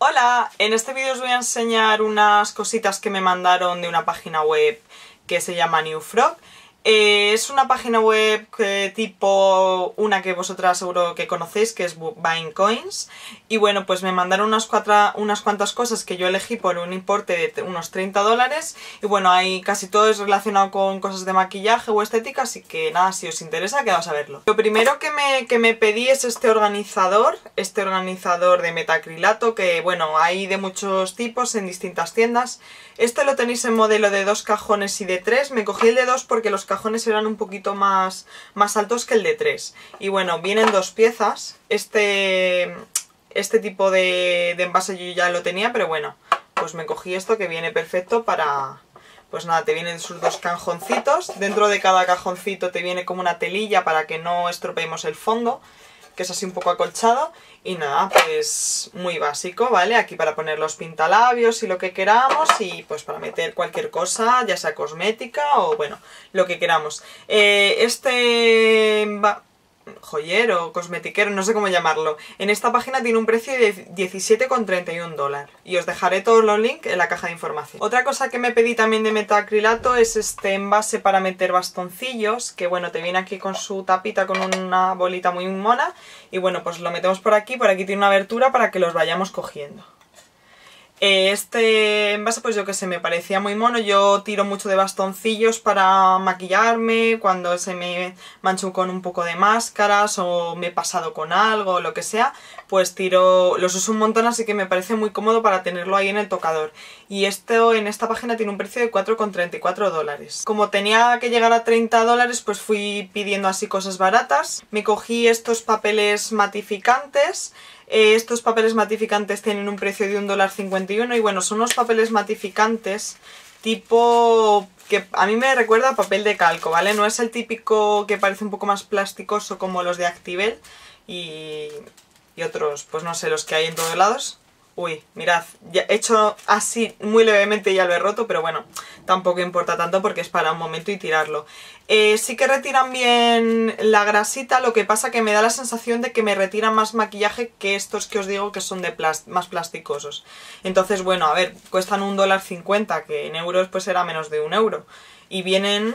Hola, en este vídeo os voy a enseñar unas cositas que me mandaron de una página web que se llama New Frog. Es una página web tipo una que vosotras seguro que conocéis, que es Buying Coins. Y bueno, pues me mandaron unas cuantas cosas que yo elegí por un importe de unos $30. Y bueno, ahí casi todo es relacionado con cosas de maquillaje o estética, así que nada, si os interesa, quedaos a verlo. Lo primero que me pedí es este organizador de metacrilato, que bueno, hay de muchos tipos en distintas tiendas. Este lo tenéis en modelo de 2 cajones y de 3. Me cogí el de 2 porque los cajones eran un poquito más altos que el de 3. Y bueno, vienen 2 piezas. Este tipo de envase yo ya lo tenía, pero bueno, pues me cogí esto que viene perfecto para... Pues nada, te vienen sus 2 cajoncitos. Dentro de cada cajoncito te viene como una telilla para que no estropeemos el fondo, que es así un poco acolchado. Y nada, pues muy básico, ¿vale? Aquí para poner los pintalabios y lo que queramos, y pues para meter cualquier cosa, ya sea cosmética o bueno, lo que queramos. Joyero, cosmetiquero, no sé cómo llamarlo. En esta página tiene un precio de $17,31 y os dejaré todos los links en la caja de información. Otra cosa que me pedí también de metacrilato es este envase para meter bastoncillos, que bueno, te viene aquí con su tapita con una bolita muy mona y bueno, pues lo metemos por aquí tiene una abertura para que los vayamos cogiendo. Este envase, pues yo que sé, me parecía muy mono. Yo tiro mucho de bastoncillos para maquillarme, cuando se me mancho con un poco de máscaras o me he pasado con algo o lo que sea, pues los uso un montón, así que me parece muy cómodo para tenerlo ahí en el tocador. Y esto en esta página tiene un precio de $4,34. Como tenía que llegar a $30, pues fui pidiendo así cosas baratas. Me cogí estos papeles matificantes. Estos papeles matificantes tienen un precio de $1,51 y bueno, son unos papeles matificantes tipo que a mí me recuerda a papel de calco, ¿vale? No es el típico que parece un poco más plasticoso como los de Activel y otros, pues no sé, los que hay en todos lados. Uy, mirad, ya he hecho así muy levemente y ya lo he roto, pero bueno, tampoco importa tanto porque es para un momento y tirarlo. Sí que retiran bien la grasita, lo que pasa que me da la sensación de que me retiran más maquillaje que estos que os digo que son de más plasticosos. Entonces, bueno, a ver, cuestan $1,50, que en euros pues era menos de €1. Y vienen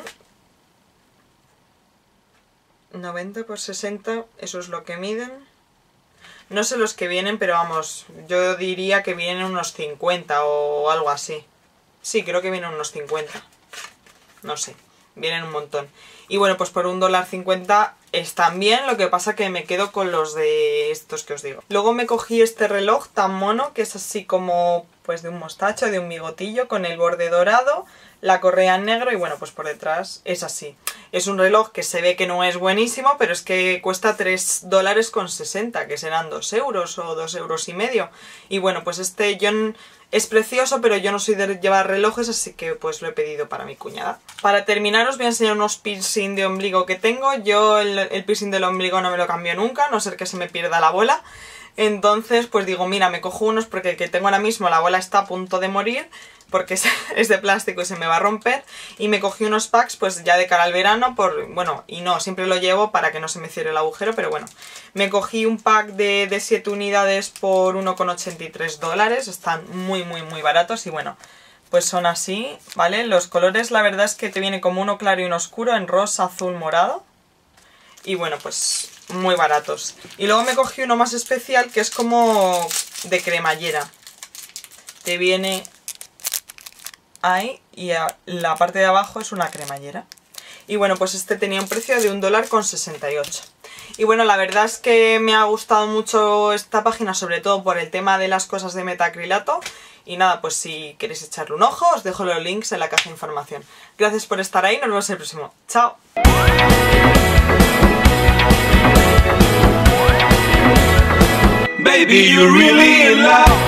90 por 60, eso es lo que miden. No sé los que vienen, pero vamos, yo diría que vienen unos 50 o algo así. Sí, creo que vienen unos 50. No sé, vienen un montón. Y bueno, pues por $1,50 están bien, lo que pasa que me quedo con los de estos que os digo. Luego me cogí este reloj tan mono, que es así como pues de un mostacho, de un bigotillo, con el borde dorado, la correa en negro y bueno, pues por detrás es así. Es un reloj que se ve que no es buenísimo, pero es que cuesta $3,60, que serán 2 euros o 2,50 €. Y bueno, pues este es precioso, pero yo no soy de llevar relojes, así que pues lo he pedido para mi cuñada. Para terminar os voy a enseñar unos piercing de ombligo que tengo. Yo el piercing del ombligo no me lo cambio nunca, a no ser que se me pierda la bola. Entonces pues digo, mira, me cojo unos porque el que tengo ahora mismo la bola está a punto de morir, porque es de plástico y se me va a romper, y me cogí unos packs pues ya de cara al verano, bueno, y no, siempre lo llevo para que no se me cierre el agujero, pero bueno, me cogí un pack de 7 unidades por $1,83, están muy baratos y bueno, pues son así, ¿vale? Los colores la verdad es que te viene como uno claro y uno oscuro, en rosa, azul, morado, y bueno, pues muy baratos. Y luego me cogí uno más especial que es como de cremallera, te viene ahí y la parte de abajo es una cremallera. Y bueno, pues este tenía un precio de $1,68. Y bueno, la verdad es que me ha gustado mucho esta página, sobre todo por el tema de las cosas de metacrilato. Y nada, pues si queréis echarle un ojo, os dejo los links en la caja de información. Gracias por estar ahí, nos vemos en el próximo. ¡Chao! Baby, you're really in love.